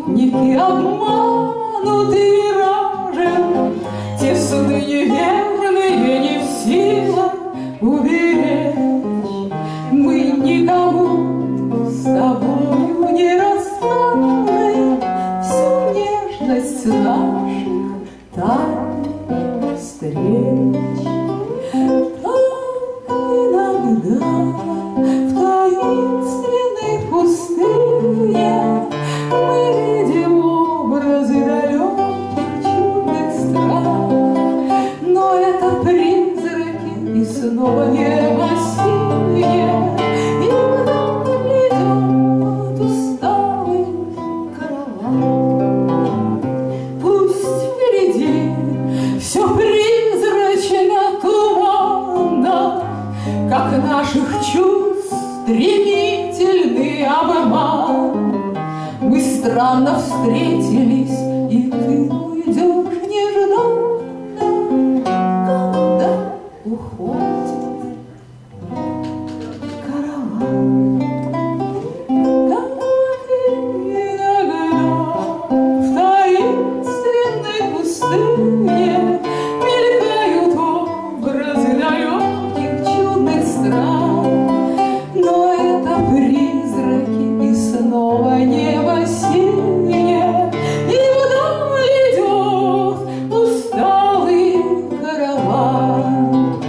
путники, обманутые миражем, те суды неверные не в силах уберечь. Мы никому с тобою не расскажем всю нежность наших тайных встреч. Так иногда в таинственной пустыне мы видим образы далеких чудных стран, но это призраки и снова небо синее, и вдаль идет усталый караван. Пусть впереди все призрачно туманно, как наших чувств стремительный обман. Мы странно встретились, и ты уйдешь нежданно, когда уходит караван. Так иногда в таинственной пустыне мелькают образы далеких чудных стран, но это призраки, и снова небо синее, и вдаль идет усталый караван.